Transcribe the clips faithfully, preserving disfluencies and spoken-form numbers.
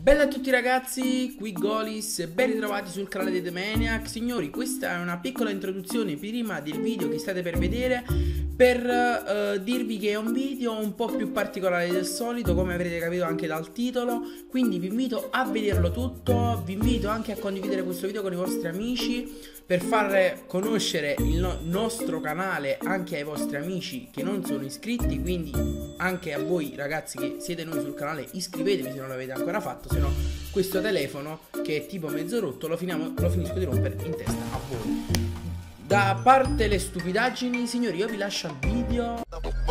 Bella a tutti ragazzi, qui Golis e ben ritrovati sul canale di The Maniac. Signori, questa è una piccola introduzione prima del video che state per vedere, per uh, dirvi che è un video un po' più particolare del solito, come avrete capito anche dal titolo. Quindi vi invito a vederlo tutto, vi invito anche a condividere questo video con i vostri amici, per far conoscere il no nostro canale anche ai vostri amici che non sono iscritti. Quindi anche a voi ragazzi che siete nuovi sul canale, iscrivetevi se non l'avete ancora fatto, se no questo telefono che è tipo mezzo rotto lo, finiamo, lo finisco di rompere in testa a voi. Da parte le stupidaggini, signori, io vi lascio al video.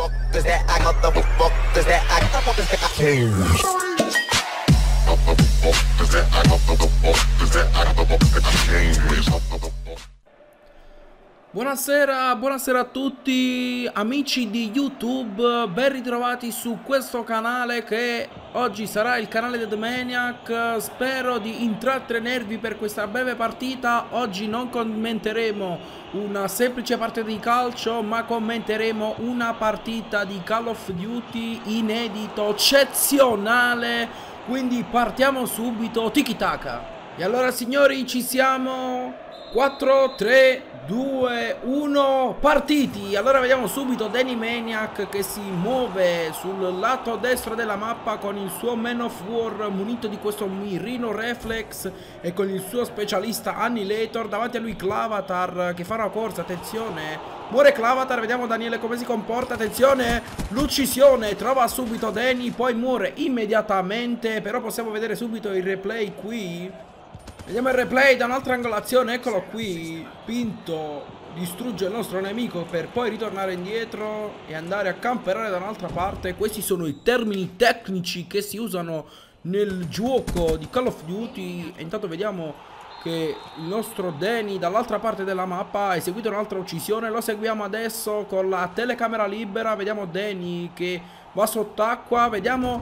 Buonasera, buonasera a tutti amici di YouTube, ben ritrovati su questo canale che oggi sarà il canale di The Maniac. Spero di intrattenervi per questa breve partita. Oggi non commenteremo una semplice partita di calcio, ma commenteremo una partita di Call of Duty inedito, eccezionale. Quindi partiamo subito, tiki taka. E allora signori, ci siamo. Quattro, tre, due, uno, partiti! Allora vediamo subito Danny Maniac che si muove sul lato destro della mappa con il suo Man of War munito di questo mirino reflex e con il suo specialista Annihilator. Davanti a lui Clavatar che fa una corsa, attenzione, muore Clavatar, vediamo Daniele come si comporta, attenzione, l'uccisione, trova subito Danny, poi muore immediatamente, però possiamo vedere subito il replay qui. Vediamo il replay da un'altra angolazione, eccolo qui, Pinto distrugge il nostro nemico per poi ritornare indietro e andare a camperare da un'altra parte. Questi sono i termini tecnici che si usano nel gioco di Call of Duty. E intanto vediamo che il nostro Danny dall'altra parte della mappa ha eseguito un'altra uccisione. Lo seguiamo adesso con la telecamera libera, vediamo Danny che va sott'acqua, vediamo,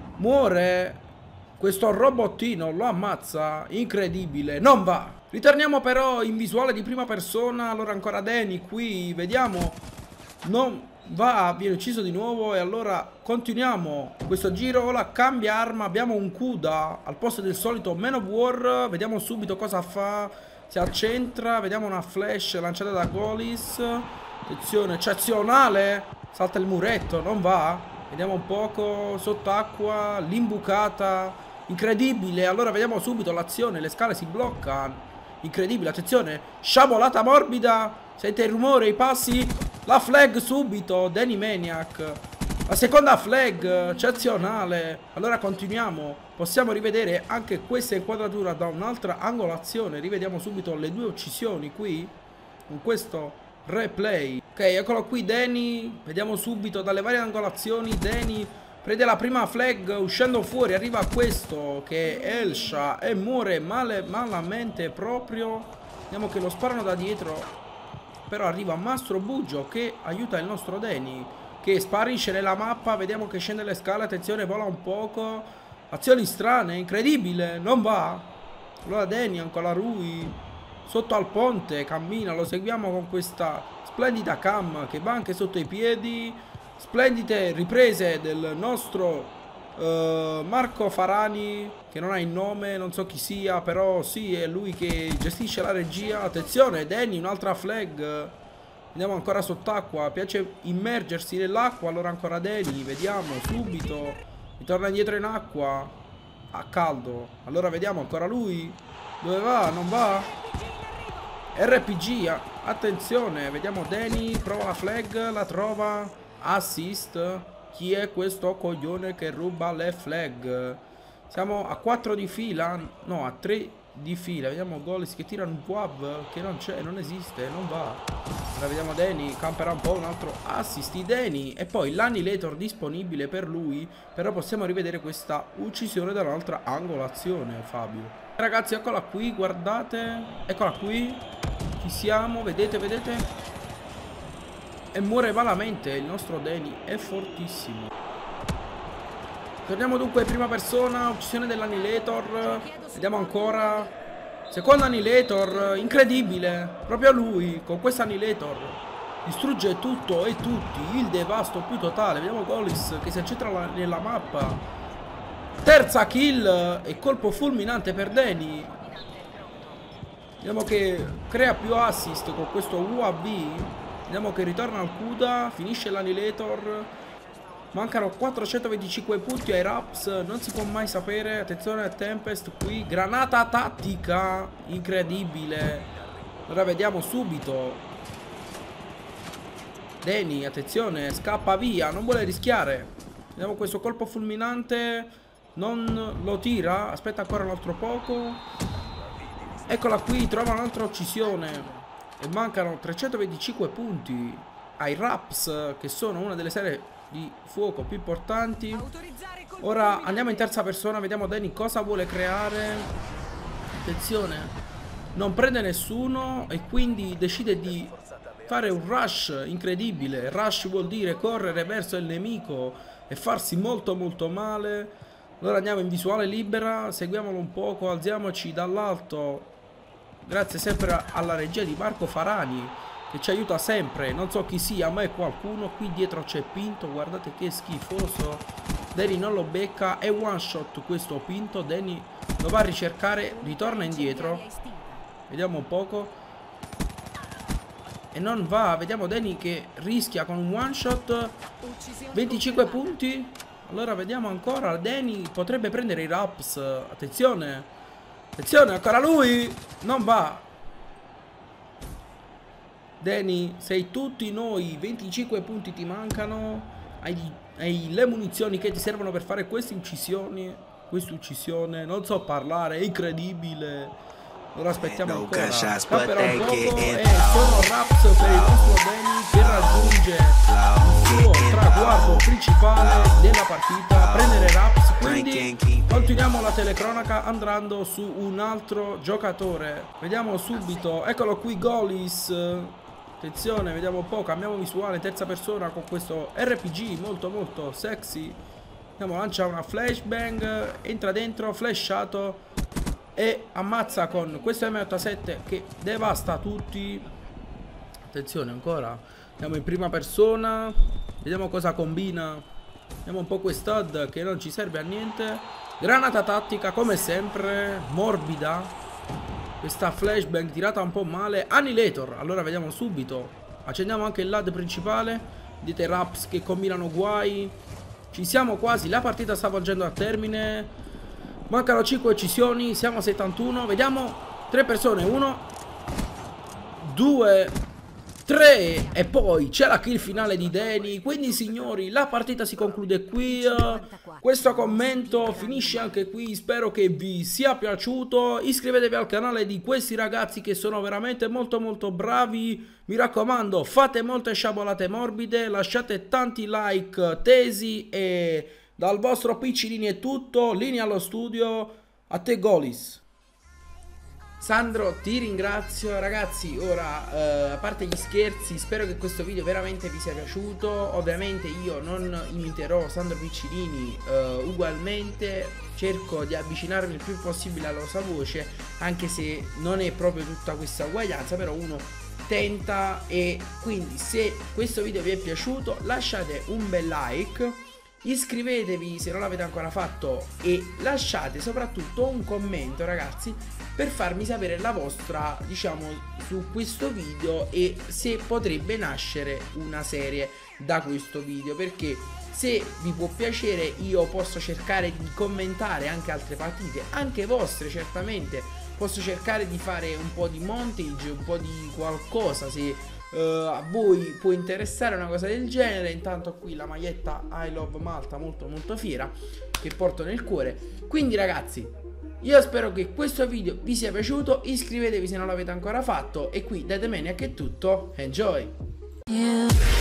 muore. Questo robottino lo ammazza, incredibile, non va. Ritorniamo però in visuale di prima persona. Allora ancora Danny qui, vediamo, non va, viene ucciso di nuovo. E allora continuiamo questo giro. Ora cambia arma, abbiamo un Kuda al posto del solito Man of War. Vediamo subito cosa fa, si accentra, vediamo una flash lanciata da Golis. Attenzione, eccezionale, salta il muretto, non va. Vediamo un poco, sott'acqua, l'imbucata, incredibile. Allora vediamo subito l'azione, le scale si bloccano, incredibile, attenzione, sciabolata morbida, sente il rumore, i passi, la flag subito, Danny Maniac, la seconda flag, eccezionale. Allora continuiamo, possiamo rivedere anche questa inquadratura da un'altra angolazione, rivediamo subito le due uccisioni qui, con questo replay. Ok, eccolo qui Danny, vediamo subito dalle varie angolazioni. Danny prende la prima flag, uscendo fuori arriva questo che è Elsha e muore male, malamente proprio. Vediamo che lo sparano da dietro, però arriva Mastro Bugio che aiuta il nostro Danny, che sparisce nella mappa. Vediamo che scende le scale, attenzione, vola un poco, azioni strane, incredibile, non va. Allora Danny, ancora lui sotto al ponte, cammina, lo seguiamo con questa splendida cam che va anche sotto i piedi. Splendide riprese del nostro uh, Marco Farani, che non ha il nome, non so chi sia, però sì, è lui che gestisce la regia. Attenzione, Danny, un'altra flag. Andiamo ancora sott'acqua, piace immergersi nell'acqua. Allora ancora Danny, vediamo subito, ritorna indietro in acqua, a caldo. Allora vediamo ancora lui, dove va? Non va? R P G, attenzione, vediamo Danny, prova la flag, la trova, assist. Chi è questo coglione che ruba le flag? Siamo a quattro di fila, no, a tre di fila. Vediamo Golis che tira un wab che non c'è, non esiste, non va. Ora vediamo Danny, camperà un po', un altro assist di Danny e poi l'Annihilator disponibile per lui. Però possiamo rivedere questa uccisione da un'altra angolazione, Fabio. Ragazzi, eccola qui, guardate, eccola qui, ci siamo, vedete, vedete, e muore malamente il nostro Danny, è fortissimo. Torniamo dunque in prima persona, uccisione dell'Annihilator, vediamo ancora, secondo Annihilator, incredibile, proprio lui, con questo Annihilator, distrugge tutto e tutti, il devasto più totale. Vediamo Golis che si accentra nella mappa, Terza kill e colpo fulminante per Danny. Vediamo che crea più assist con questo U A V. Vediamo che ritorna al CUDA, finisce l'Annihilator. Mancano quattrocentoventicinque punti ai Raps, non si può mai sapere. Attenzione a Tempest qui, granata tattica, incredibile. Ora vediamo subito. Danny, attenzione, scappa via, non vuole rischiare. Vediamo questo colpo fulminante, non lo tira, aspetta ancora un altro poco. Eccola qui, trova un'altra uccisione. E mancano trecentoventicinque punti ai Raps, che sono una delle serie di fuoco più importanti. Ora andiamo in terza persona, vediamo Danny cosa vuole creare. Attenzione, non prende nessuno e quindi decide di fare un rush incredibile. Rush vuol dire correre verso il nemico e farsi molto molto male. Allora andiamo in visuale libera, seguiamolo un poco, alziamoci dall'alto. Grazie sempre alla regia di Marco Farani, che ci aiuta sempre, non so chi sia, ma è qualcuno. Qui dietro c'è Pinto, guardate che schifoso. Danny non lo becca, è one shot questo Pinto. Danny lo va a ricercare, ritorna indietro. Vediamo un poco. E non va, vediamo Danny che rischia con un one shot. venticinque punti. Allora vediamo ancora, Danny potrebbe prendere i Raps. Attenzione, attenzione, ancora lui. Non va. Danny, sei tutti noi, venticinque punti ti mancano, hai, hai le munizioni che ti servono per fare queste uccisioni, questa uccisione, non so parlare, è incredibile. Ora aspettiamo ancora, scapperà un poco e sono Raps per il nostro Danny che raggiunge il suo traguardo principale della partita, prendere Raps. Quindi continuiamo la telecronaca andando su un altro giocatore. Vediamo subito, eccolo qui Golis. Attenzione, vediamo un po', cambiamo visuale, terza persona con questo R P G molto molto sexy. Andiamo, lancia una flashbang, entra dentro, flashato e ammazza con questo M ottantasette che devasta tutti. Attenzione ancora, andiamo in prima persona, vediamo cosa combina. Vediamo un po' questa H U D che non ci serve a niente. Granata tattica come sempre, morbida. Questa flashbang tirata un po' male. Annihilator, allora vediamo subito. Accendiamo anche il L U D principale. Dite Raps che combinano guai. Ci siamo quasi, la partita sta volgendo a termine. Mancano cinque uccisioni, siamo a settantuno. Vediamo, tre persone, uno, due, tre. E poi c'è la kill finale di Danny. Quindi signori, la partita si conclude qui. Questo commento finisce anche qui. Spero che vi sia piaciuto. Iscrivetevi al canale di questi ragazzi che sono veramente molto molto bravi. Mi raccomando, fate molte sciabolate morbide, lasciate tanti like tesi. E dal vostro Piccinini è tutto. Linea allo studio. A te Golis. Sandro, ti ringrazio. Ragazzi, ora, eh, a parte gli scherzi, spero che questo video veramente vi sia piaciuto. Ovviamente io non imiterò Sandro Piccinini, eh, ugualmente cerco di avvicinarmi il più possibile alla sua voce, anche se non è proprio tutta questa uguaglianza, però uno tenta. E quindi se questo video vi è piaciuto lasciate un bel like, iscrivetevi se non l'avete ancora fatto e lasciate soprattutto un commento, ragazzi, per farmi sapere la vostra, diciamo, su questo video e se potrebbe nascere una serie da questo video, perché se vi può piacere io posso cercare di commentare anche altre partite, anche vostre certamente, posso cercare di fare un po' di montage, un po' di qualcosa se uh, a voi può interessare una cosa del genere. Intanto qui la maglietta I Love Malta molto molto fiera che porto nel cuore. Quindi ragazzi, io spero che questo video vi sia piaciuto, iscrivetevi se non l'avete ancora fatto e qui da The Maniac è tutto, enjoy! Yeah.